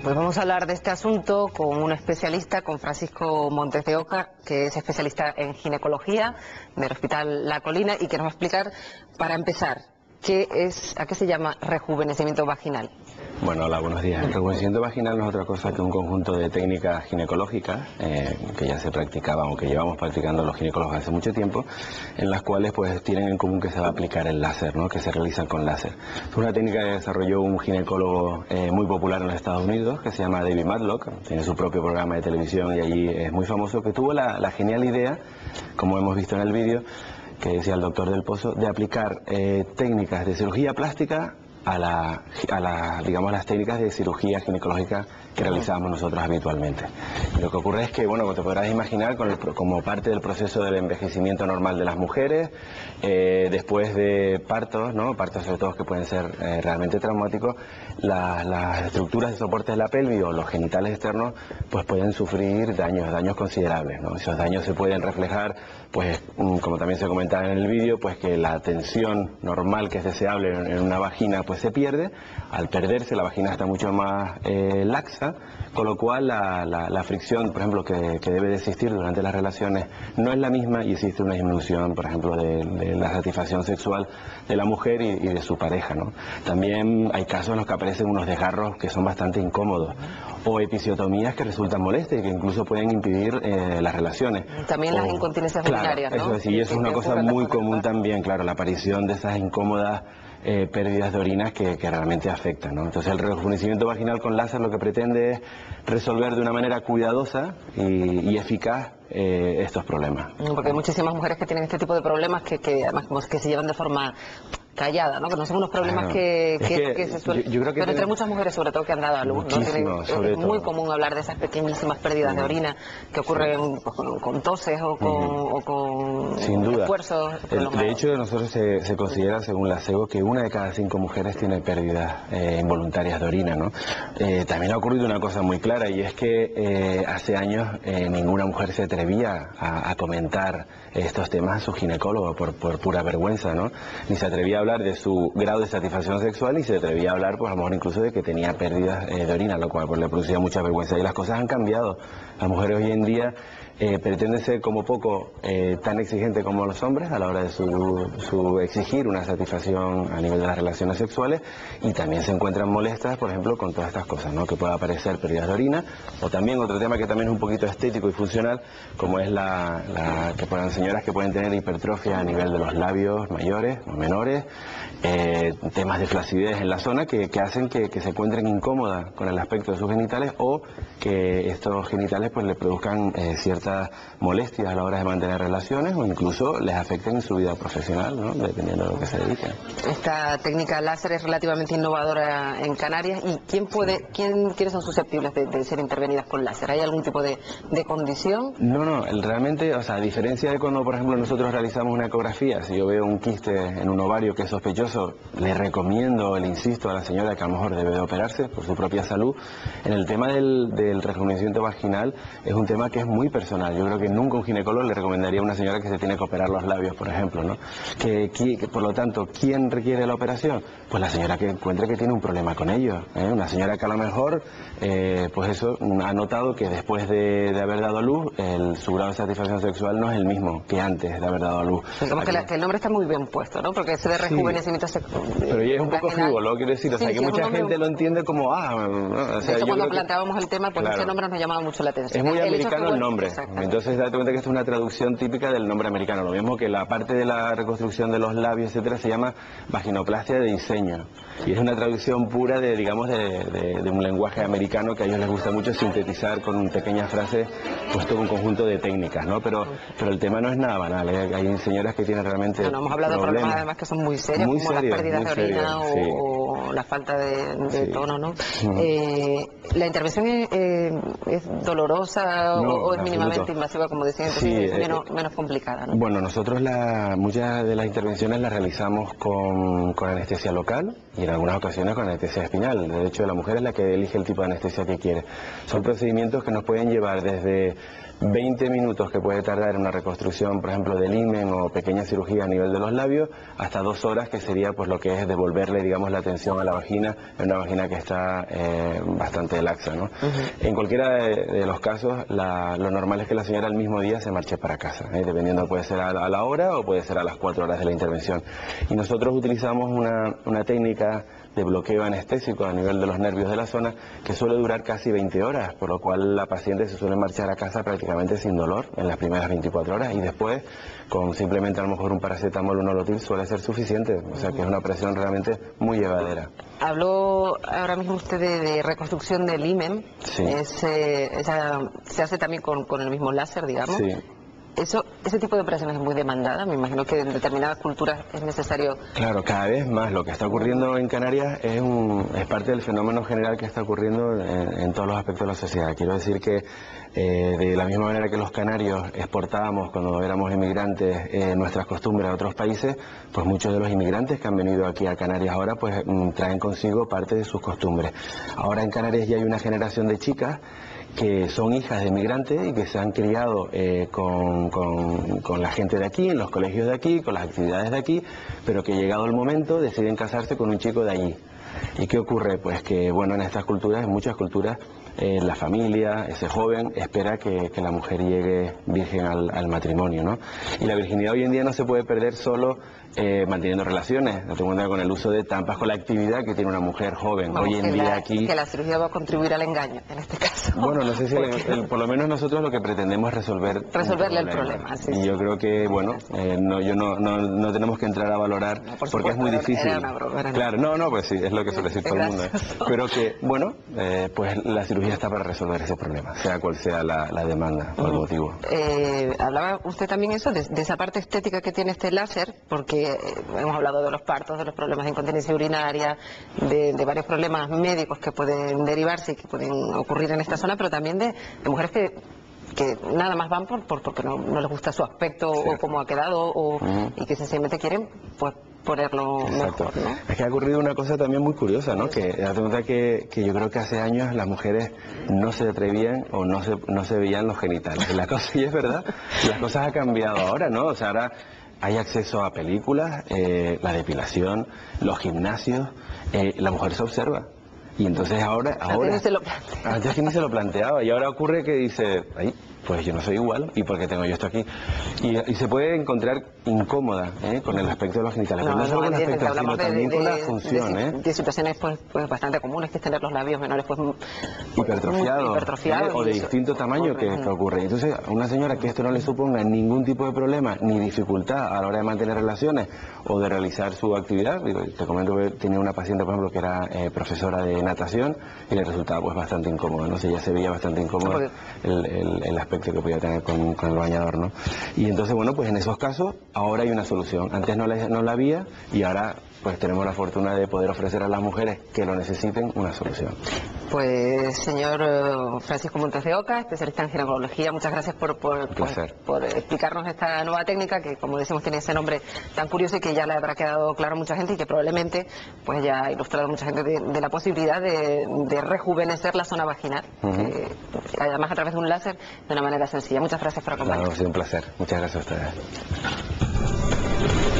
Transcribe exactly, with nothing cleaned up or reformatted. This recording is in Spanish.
Pues vamos a hablar de este asunto con un especialista, con Francisco Montes de Oca, que es especialista en ginecología del Hospital La Colina y que nos va a explicar, para empezar, qué es, a qué se llama rejuvenecimiento vaginal. Bueno, hola, buenos días. El rejuvenecimiento vaginal no es otra cosa que un conjunto de técnicas ginecológicas eh, que ya se practicaban o que llevamos practicando los ginecólogos hace mucho tiempo, en las cuales pues tienen en común que se va a aplicar el láser, ¿no? Que se realizan con láser. Es una técnica que desarrolló un ginecólogo eh, muy popular en los Estados Unidos, que se llama David Matlock, tiene su propio programa de televisión y allí es muy famoso, que tuvo la, la genial idea, como hemos visto en el vídeo, que decía el doctor Del Pozo, de aplicar eh, técnicas de cirugía plástica a la, a la, digamos, las técnicas de cirugía ginecológica que realizábamos nosotros habitualmente. Y lo que ocurre es que, bueno, como te podrás imaginar, con el, como parte del proceso del envejecimiento normal de las mujeres, eh, después de partos, ¿no? Partos sobre todo que pueden ser eh, realmente traumáticos, la, las estructuras de soporte de la pelvis o los genitales externos, pues pueden sufrir daños, daños considerables, ¿no? Esos daños se pueden reflejar, pues, como también se comentaba en el vídeo, pues que la tensión normal que es deseable en una vagina, pues se pierde. Al perderse, la vagina está mucho más eh, laxa, con lo cual la, la, la fricción, por ejemplo, que, que debe de existir durante las relaciones no es la misma y existe una disminución, por ejemplo, de, de la satisfacción sexual de la mujer y, y de su pareja, ¿no? También hay casos en los que aparecen unos desgarros que son bastante incómodos, o episiotomías que resultan molestas y que incluso pueden impedir eh, las relaciones. También o, las incontinencias claro, urinarias, ¿no? Eso, sí, y eso es una cosa muy común también, claro, la aparición de esas incómodas Eh, pérdidas de orinas que, que realmente afectan, ¿no? Entonces el rejuvenecimiento vaginal con láser lo que pretende es resolver de una manera cuidadosa y, y eficaz eh, estos problemas. Porque hay muchísimas mujeres que tienen este tipo de problemas que, que además como que se llevan de forma callada, ¿no? Que no son unos problemas claro. que, que, que, que se suelen... Yo, yo creo que pero entre tiene... muchas mujeres, sobre todo, que han dado a luz, ¿no? Tienen, sobre es todo. muy común hablar de esas pequeñísimas pérdidas sí. de orina que ocurren pues, con, con toses o con, uh-huh. o con Sin duda. esfuerzos prolongados. De hecho, nosotros se, se considera, según la SEGO, que una de cada cinco mujeres tiene pérdidas eh, involuntarias de orina, ¿no? Eh, también ha ocurrido una cosa muy clara, y es que eh, hace años eh, ninguna mujer se atrevía a, a comentar estos temas a su ginecólogo por, por pura vergüenza, ¿no? Ni se atrevía a hablar de su grado de satisfacción sexual y se atrevía a hablar, pues a lo mejor incluso de que tenía pérdidas eh, de orina, lo cual pues, le producía mucha vergüenza. Y las cosas han cambiado. Las mujeres hoy en día eh, pretenden ser como poco eh, tan exigentes como los hombres a la hora de su, su exigir una satisfacción a nivel de las relaciones sexuales, y también se encuentran molestas, por ejemplo, con todas estas cosas, ¿no? Que pueda aparecer pérdidas de orina, o también otro tema que también es un poquito estético y funcional, como es la, la que puedan señoras que pueden tener hipertrofia a nivel de los labios mayores o menores, eh, temas de flacidez en la zona que, que hacen que, que se encuentren incómodas con el aspecto de sus genitales, o que estos genitales pues le produzcan eh, ciertas molestias a la hora de mantener relaciones, o incluso les afecten en su vida profesional, ¿no? Dependiendo de lo que se dediquen. Esta técnica láser es relativamente innovadora en Canarias. ¿Y quién puede, quién, quiénes son susceptibles de, de ser intervenidas con láser? ¿Hay algún tipo de, de condición? No, no, el, realmente, o sea, a diferencia de cuando, por ejemplo, nosotros realizamos una ecografía, si yo veo un quiste en un ovario que es sospechoso, le recomiendo, le insisto a la señora que a lo mejor debe de operarse por su propia salud. En el tema del, del rejuvenecimiento vaginal es un tema que es muy personal. Yo creo que nunca un ginecólogo le recomendaría a una señora que se tiene que operar los labios, por ejemplo, ¿no? Que, que, que por lo tanto, ¿quién requiere la operación? Pues la señora que encuentre que tiene un problema con ello, ¿eh? Una señora que a lo mejor, eh, pues eso, ha notado que después de, de haber dado a luz, el, su grado de satisfacción sexual no es el mismo que antes de haber dado a luz. Digamos que, la, que el nombre está muy bien puesto, ¿no? Porque ese de rejuvenecimiento sí. Pero ya es un poco frívolo, quiero decir, o sea, sí, que sí, mucha gente lo entiende como, ah, no, o sea, de hecho, yo cuando creo planteábamos que... el tema, pues claro, ese nombre nos llamaba mucho la atención. Es muy el americano el, el nombre, Exactamente. Entonces date cuenta que esto es una traducción típica del nombre americano, lo mismo que la parte de la reconstrucción de los labios, etcétera, se llama vaginoplastia de diseño, y es una traducción pura de, digamos, de, de, de un lenguaje americano que a ellos les gusta mucho sintetizar con pequeñas frases, pues todo un conjunto de técnicas, ¿no? Pero, pero el tema no es nada banal, ¿eh? Hay señoras que tienen realmente no, no, hemos hablado problemas. de problemas además que son muy serios, muy como serios, las pérdidas de orina serios, sí. o, o la falta de, de sí. tono, ¿no? Uh-huh. eh, ¿La intervención es, eh, es dolorosa no, o, o es absoluto. mínimamente invasiva, como decían, entonces sí, es menos, eh, menos complicada, ¿no? Bueno, nosotros la, muchas de las intervenciones las realizamos con, con anestesia local y en algunas ocasiones con anestesia espinal. De hecho, la mujer es la que elige el tipo de anestesia que quiere. Son procedimientos que nos pueden llevar desde veinte minutos que puede tardar una reconstrucción, por ejemplo, del himen o pequeña cirugía a nivel de los labios, hasta dos horas, que sería pues lo que es devolverle, digamos, la tensión presión a la vagina, es una vagina que está eh, bastante laxa, ¿no? Uh-huh. En cualquiera de, de los casos, la, lo normal es que la señora el mismo día se marche para casa, ¿eh? Dependiendo, puede ser a, a la hora o puede ser a las cuatro horas de la intervención. Y nosotros utilizamos una, una técnica de bloqueo anestésico a nivel de los nervios de la zona que suele durar casi veinte horas, por lo cual la paciente se suele marchar a casa prácticamente sin dolor en las primeras veinticuatro horas y después con simplemente a lo mejor un paracetamol o un olotil suele ser suficiente, o sea que es una operación realmente muy llevadera. Habló ahora mismo usted de, de reconstrucción del himen. Sí. Es, eh, esa, se hace también con, con el mismo láser, digamos. Sí. Eso, ese tipo de operaciones es muy demandada, me imagino que en determinadas culturas es necesario. Claro, cada vez más. Lo que está ocurriendo en Canarias es, un, es parte del fenómeno general que está ocurriendo en, en todos los aspectos de la sociedad. Quiero decir que eh, de la misma manera que los canarios exportábamos cuando éramos inmigrantes eh, nuestras costumbres a otros países, pues muchos de los inmigrantes que han venido aquí a Canarias ahora pues mm, traen consigo parte de sus costumbres. Ahora en Canarias ya hay una generación de chicas que son hijas de inmigrantes y que se han criado eh, con, con, con la gente de aquí, en los colegios de aquí, con las actividades de aquí, pero que llegado el momento deciden casarse con un chico de allí. ¿Y qué ocurre? Pues que, bueno, en estas culturas, en muchas culturas, eh, la familia, ese joven, espera que, que la mujer llegue virgen al, al matrimonio, ¿no? Y la virginidad hoy en día no se puede perder solo eh, manteniendo relaciones, no tengo cuenta con el uso de tampas, con la actividad que tiene una mujer joven. Vamos, hoy en día la, aquí... Que la cirugía va a contribuir al engaño, en este caso. Bueno, no sé si, el, el, por lo menos nosotros lo que pretendemos es resolver Resolverle el problema. el problema, sí, y sí. yo creo que, bueno, eh, no, yo no, no, no tenemos que entrar a valorar, no, por porque supuesto, es muy difícil. Era una broma, era una claro, no, no, pues sí, es lo que suele decir todo el mundo. ¿eh? Pero que, bueno, eh, pues la cirugía está para resolver ese problema, sea cual sea la, la demanda o el motivo. Eh, hablaba usted también eso, de, de esa parte estética que tiene este láser, porque eh, hemos hablado de los partos, de los problemas de incontinencia urinaria, de, de varios problemas médicos que pueden derivarse y que pueden ocurrir en esta zona, pero también de, de mujeres que, que nada más van por, por porque no, no les gusta su aspecto sí. o cómo ha quedado o, uh-huh. y que sencillamente quieren pues ponerlo Exacto. mejor, ¿no? Es que ha ocurrido una cosa también muy curiosa, ¿no? Que la pregunta que, que yo creo que hace años las mujeres no se atrevían o no se, no se veían los genitales. Y la cosa, y es verdad, las cosas han cambiado ahora, ¿no? O sea, ahora hay acceso a películas, eh, la depilación, los gimnasios, eh, la mujer se observa. Y entonces ahora... ahora antes, se lo planteaba. antes que ni se lo planteaba y ahora ocurre que dice, ay, pues yo no soy igual, ¿y por qué tengo yo esto aquí? Y, y se puede encontrar incómoda ¿eh? con el aspecto de los genitales, no, no solo con el aspecto, sino de, también de, con la función. De, ¿eh? de situaciones pues, pues bastante comunes, que es tener los labios menores pues hipertrofiados, hipertrofiado, ¿eh? o de eso, distinto tamaño que, que ocurre. Entonces, a una señora que esto no le suponga ningún tipo de problema ni dificultad a la hora de mantener relaciones o de realizar su actividad, digo, te comento que tenía una paciente, por ejemplo, que era eh, profesora de natación y le resultaba pues bastante incómodo, no sé, ya se veía bastante incómodo el, el, el aspecto que podía tener con, con el bañador, ¿no? Y entonces, bueno, pues en esos casos ahora hay una solución. Antes no la, no la había y ahora pues tenemos la fortuna de poder ofrecer a las mujeres que lo necesiten una solución. Pues señor Francisco Montes de Oca, especialista en ginecología, muchas gracias por, por, por, por explicarnos esta nueva técnica que, como decimos, tiene ese nombre tan curioso y que ya le habrá quedado claro a mucha gente y que probablemente pues ya ha ilustrado a mucha gente de, de la posibilidad de, de rejuvenecer la zona vaginal, uh-huh. que, además a través de un láser de una manera sencilla. Muchas gracias por acompañarnos. No, ha sido un placer. Muchas gracias a ustedes.